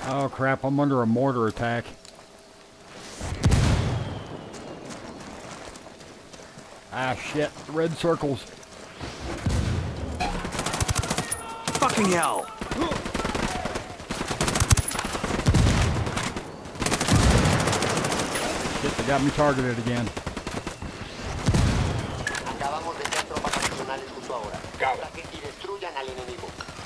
Oh crap, I'm under a mortar attack. Ah shit, red circles. Fucking hell! Shit, they got me targeted again. Acabamos de ser tropas adicionales justo ahora. Ataquen y destruyan al enemigo.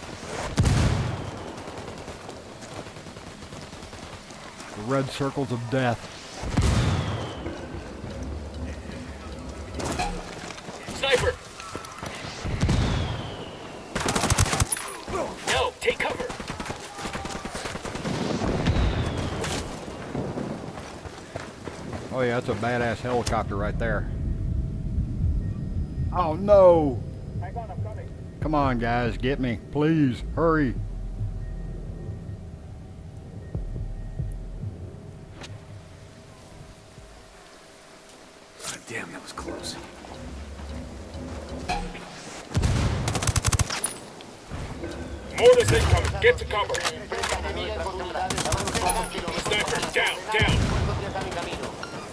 The red circles of death. Sniper! No, take cover! Oh yeah, that's a badass helicopter right there. Oh no! Hang on, I'm coming. Come on guys, get me. Please, hurry. God damn, that was close. Mortars incoming! Get to cover! Enfrentan nuestras unidades a unos pocos kilómetros. Sniper, down, down! Refuerzos ya están en camino.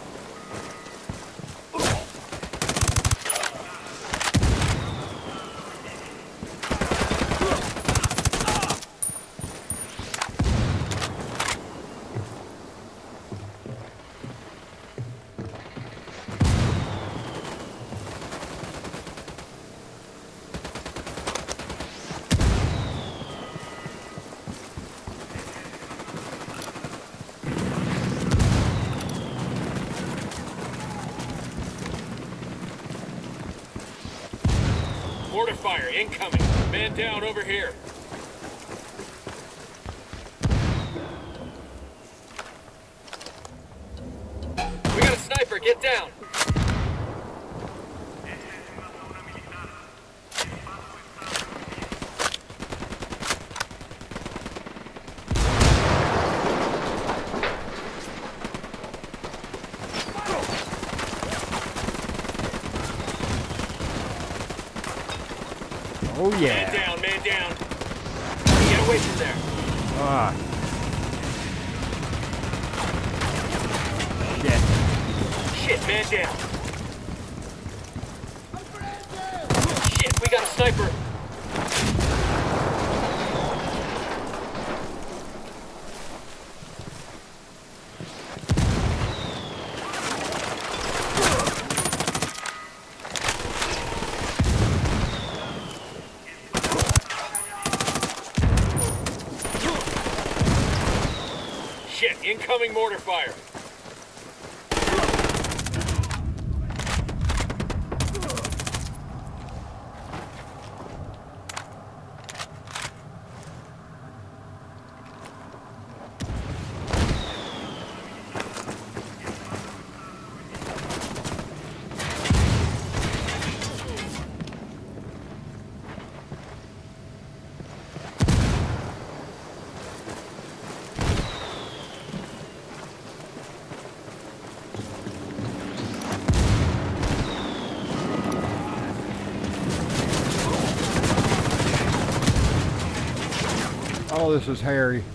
Mortar fire incoming! Man down over here! We got a sniper, get down! Oh yeah. Man down, man down! Get away from there! Ah. Shit. Shit, man down! Shit, we got a sniper! Shit, incoming mortar fire! Oh, this is hairy.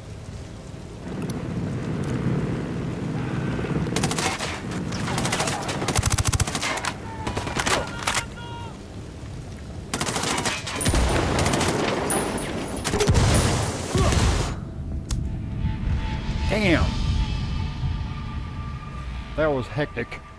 Damn. That was hectic.